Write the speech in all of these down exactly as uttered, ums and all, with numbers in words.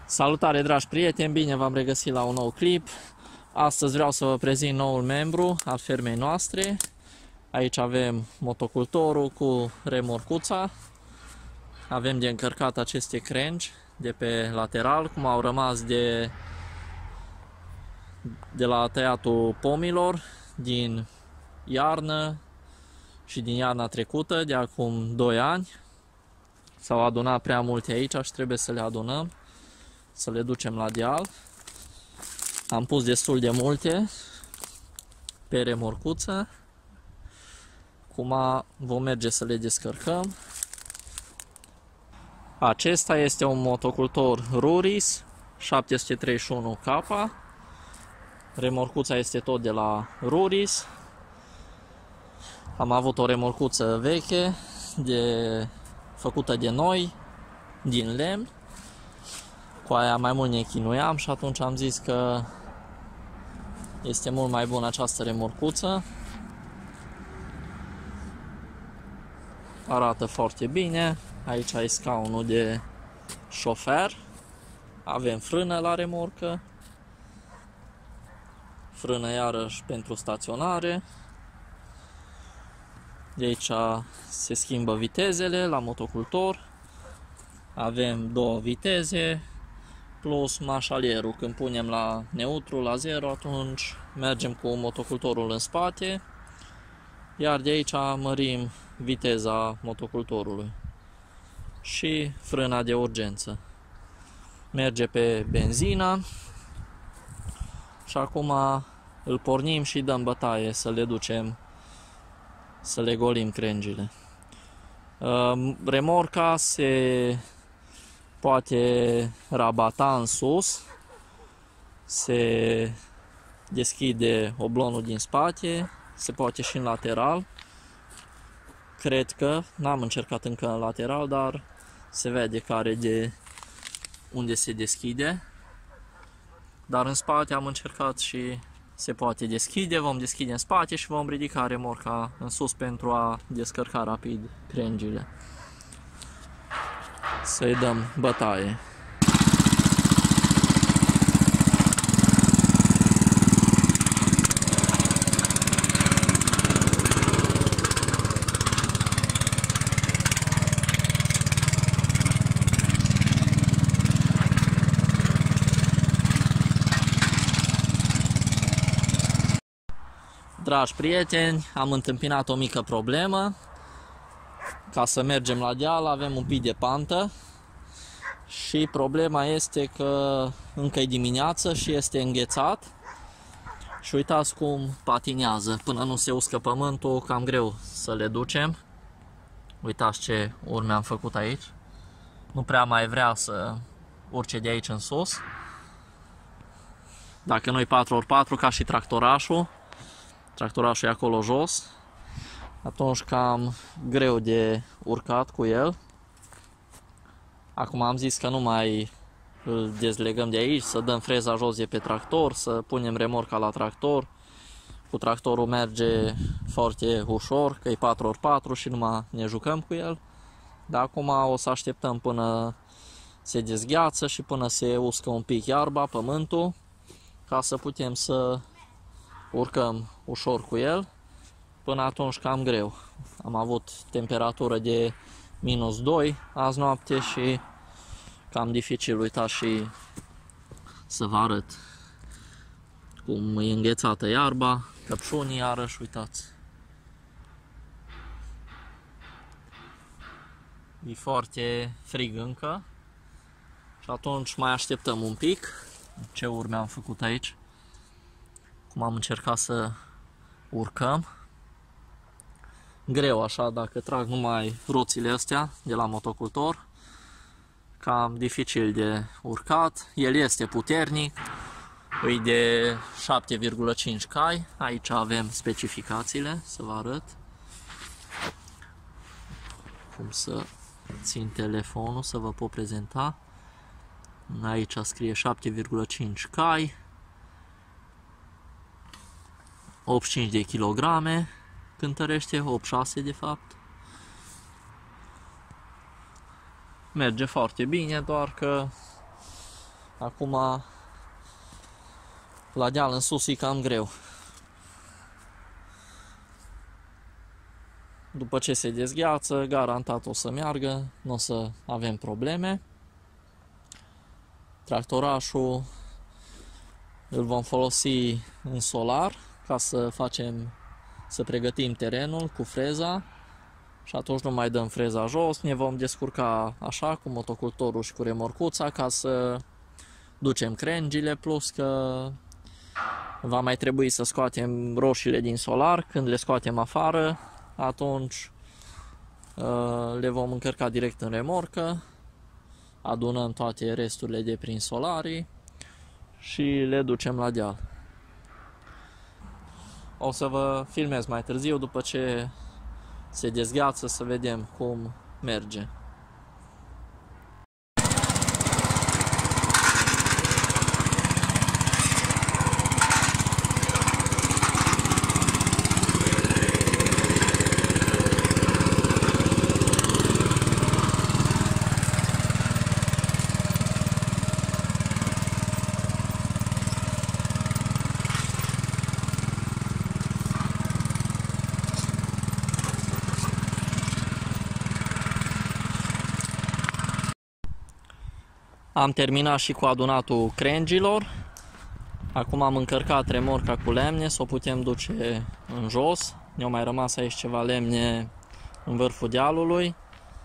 Salutare, dragi prieteni, bine v-am regăsit la un nou clip. Astăzi vreau să vă prezint noul membru al fermei noastre. Aici avem motocultorul cu remorcuța. Avem de încărcat aceste crengi de pe lateral, cum au rămas de, de la tăiatul pomilor din iarnă și din iarna trecută, de acum doi ani. S-au adunat prea multe aici și trebuie să le adunăm, să le ducem la deal. Am pus destul de multe pe remorcuță. Acum vom merge să le descărcăm. Acesta este un motocultor Ruris șapte sute treizeci și unu K. Remorcuța este tot de la Ruris. Am avut o remorcuță veche de, făcută de noi, din lemn. Cu aia mai mult ne chinuiam și atunci am zis că este mult mai bună această remorcuță. Arată foarte bine. Aici ai scaunul de șofer. Avem frână la remorcă. Frână iarăși pentru staționare. De aici se schimbă vitezele la motocultor. Avem două viteze plus mașalierul. Când punem la neutru, la zero, atunci mergem cu motocultorul în spate. Iar de aici mărim viteza motocultorului. Și frâna de urgență. Merge pe benzină. Și acum îl pornim și dăm bătaie să le ducem, să le golim crengile. Remorca se poate rabata în sus. Se deschide oblonul din spate. Se poate și în lateral. Cred că, n-am încercat încă în lateral, dar se vede care de unde se deschide. Dar în spate am încercat și se poate deschide. Vom deschide în spate și vom ridica remorca în sus pentru a descărca rapid crengile. Să-i dăm bătaie. Dragi prieteni, am întâmpinat o mică problemă. Ca să mergem la deal avem un pic de pantă și problema este că încă e dimineață și este înghețat. Și uitați cum patinează, până nu se uscă pământul, cam greu să le ducem. Uitați ce urme am făcut aici. Nu prea mai vrea să urce de aici în sus. Dacă nu-i patru ori patru ca și tractorașul, tractorașul e acolo jos, atunci cam greu de urcat cu el. Acum am zis că nu mai îl dezlegăm de aici, să dăm freza jos de pe tractor, să punem remorca la tractor. Cu tractorul merge foarte ușor, că e patru ori patru și numai ne jucăm cu el. Dar acum o să așteptăm până se dezgheață și până se uscă un pic iarba, pământul, ca să putem să urcăm ușor cu el. Până atunci cam greu. Am avut temperatură de minus doi azi noapte și cam dificil. Uitați și să vă arăt cum e înghețată iarba, căpșunii iarăși, uitați. E foarte frig încă și atunci mai așteptăm un pic. Ce urme am făcut aici? Cum am încercat să urcăm. Greu așa, dacă trag numai roțile astea de la motocultor. Cam dificil de urcat. El este puternic. E de șapte virgulă cinci cai. Aici avem specificațiile, să vă arăt. Cum să țin telefonul să vă pot prezenta. Aici scrie șapte virgulă cinci cai. optzeci și cinci de kilograme cântărește, optzeci și șase de fapt. Merge foarte bine, doar că Acum la deal în sus e cam greu. După ce se dezgheață, garantat o să meargă, nu o să avem probleme. Tractorașul îl vom folosi în solar ca să facem, să pregătim terenul cu freza și atunci nu mai dăm freza jos, ne vom descurca așa cu motocultorul și cu remorcuța ca să ducem crengile, plus că va mai trebui să scoatem roșiile din solar. Când le scoatem afară, atunci le vom încărca direct în remorcă, adunăm toate resturile de prin solarii și le ducem la deal. O să vă filmez mai târziu după ce se dezgheață să vedem cum merge. Am terminat și cu adunatul crengilor. Acum am încărcat remorca cu lemne, să o putem duce în jos. Ne-au mai rămas aici ceva lemne în vârful dealului.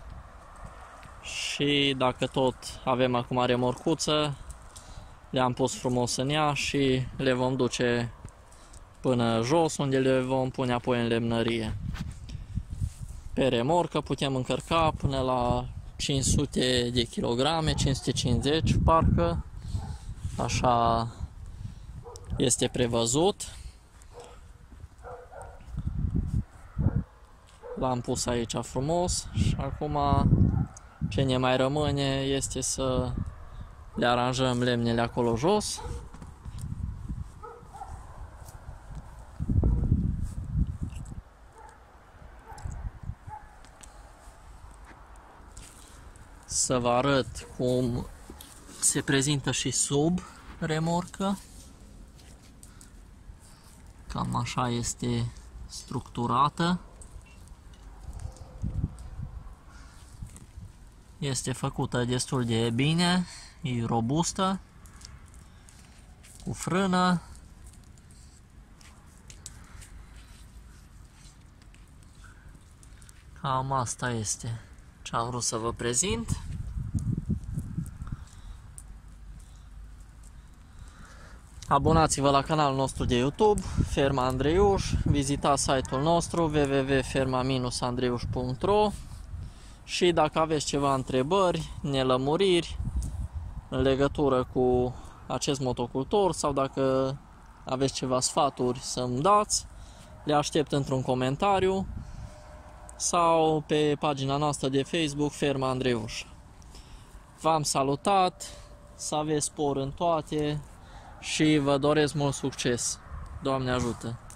Și dacă tot avem acum remorcuță, le-am pus frumos în ea și le vom duce până jos, unde le vom pune apoi în lemnărie. Pe remorcă putem încărca până la cinci sute de kilograme, cinci sute cincizeci parcă, așa este prevăzut. L-am pus aici frumos și acum ce ne mai rămâne este să le aranjăm lemnele acolo jos. Să vă arăt cum se prezintă și sub remorcă. Cam așa este structurată. Este făcută destul de bine, e robustă, cu frână. Cam asta este ce am vrut să vă prezint. Abonați-vă la canalul nostru de YouTube, Ferma Andreiuș, vizitați site-ul nostru w w w punct ferma dash andreiuș punct r o și dacă aveți ceva întrebări, nelămuriri în legătură cu acest motocultor sau dacă aveți ceva sfaturi să-mi dați, le aștept într-un comentariu sau pe pagina noastră de Facebook Ferma Andreiuș. V-am salutat, să aveți spor în toate și vă doresc mult succes. Doamne ajută!